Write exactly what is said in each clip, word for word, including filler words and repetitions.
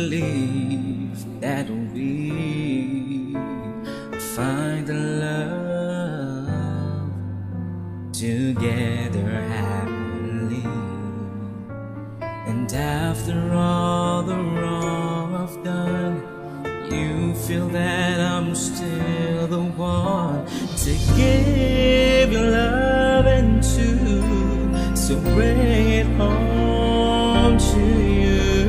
believe that we find the love together happily. And after all the wrong I've done, you feel that I'm still the one to give you love and to, so bring it home to you.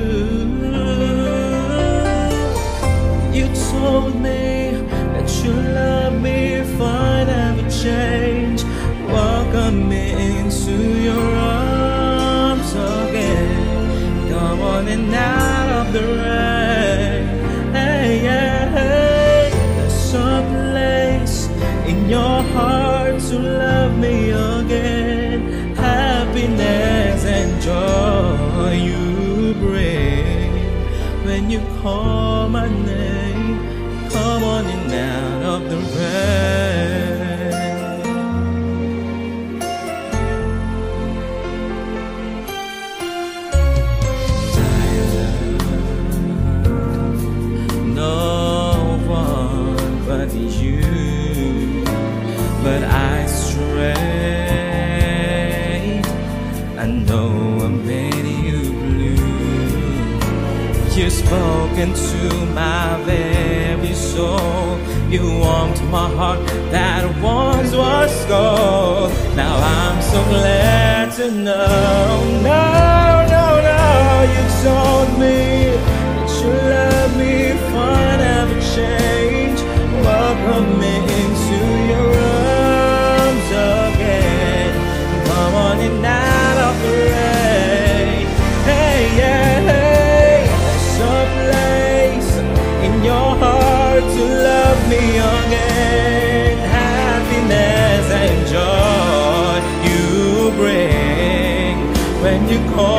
You told me that you love me if I never change. Welcome me into your arms again. Come on and out of the rain. Hey, yeah, hey. There's a place in your heart to love me again. Happiness and joy you bring when you call my name. Come on and out of the rain. You, but I strayed. I know I made you blue. You spoke into my very soul. You warmed my heart that once was cold. Now I'm so glad to know. No, no, no. You told me that you love me if I never change. Welcome me into your arms again. Come on and out of the rain. Hey, yeah, hey. There's a place in your heart to love me again. Happiness and joy you bring when you call